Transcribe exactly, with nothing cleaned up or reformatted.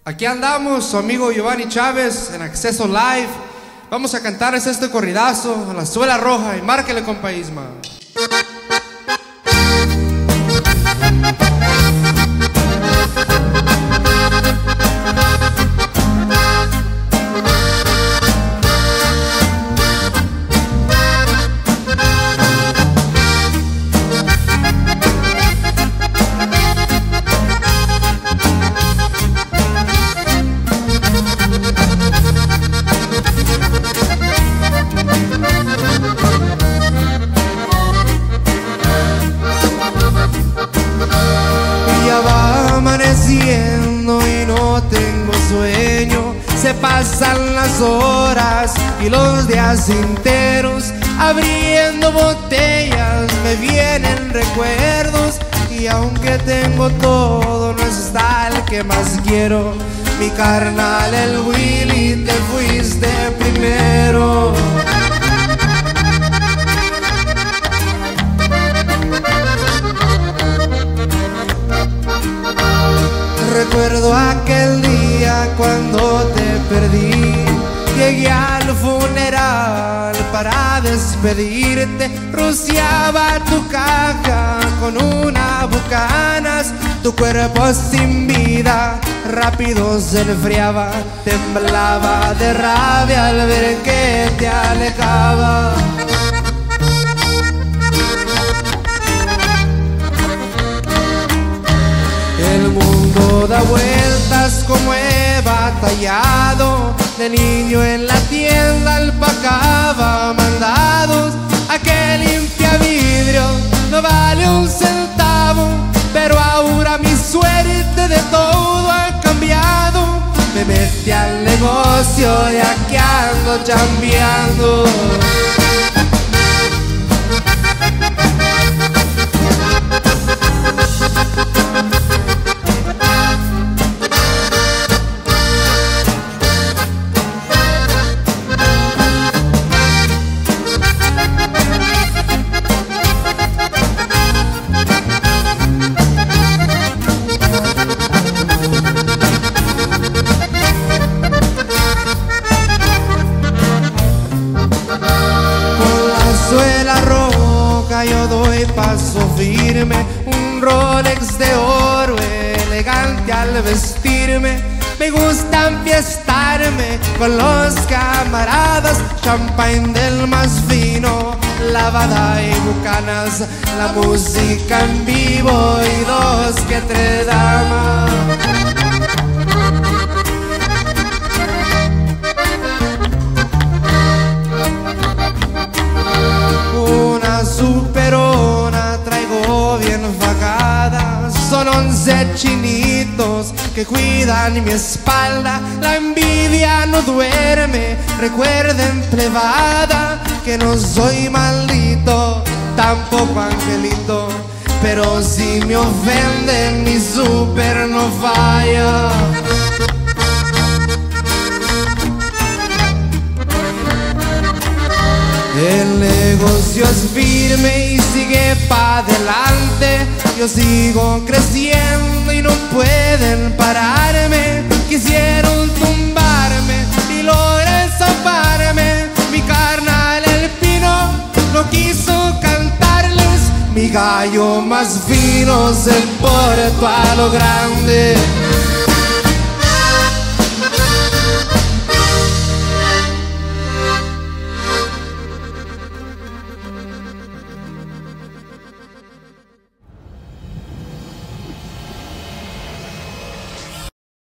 Aquí andamos, su amigo Giovanni Chávez en Acceso Live. Vamos a cantarles este corridazo a la suela roja y márquele, compa Isma. Y no tengo sueño, se pasan las horas y los días enteros abriendo botellas, me vienen recuerdos y aunque tengo todo no está el que más quiero. Mi carnal el Willy, te fuiste primero. Recuerdo aquel día cuando te perdí, llegué al funeral para despedirte, rociaba tu caja con una bucanas, tu cuerpo sin vida rápido se enfriaba, temblaba de rabia al ver que te alejaba. El mundo da vueltas como he batallado, de niño en la tienda empacaba mandados. Aquel limpia vidrio no vale un centavo, pero ahora mi suerte de todo ha cambiado. Me metí al negocio y aquí ando chambeando. Suela roja yo doy paso firme, un Rolex de oro elegante al vestirme. Me gusta enfiestarme con los camaradas, champagne del más fino, lavada y bucanas, la música en vivo y dos que tres damas. Superona traigo bien fajada, son once chinitos que cuidan mi espalda. La envidia no duerme, recuerden plebada que no soy maldito, tampoco angelito, pero si me ofenden mi super no falla. El negocio es firme y sigue pa' adelante, yo sigo creciendo y no pueden pararme. Quisieron tumbarme y logré zafarme, mi carnal el pino no quiso cantarles, mi gallo más fino se portó a lo grande.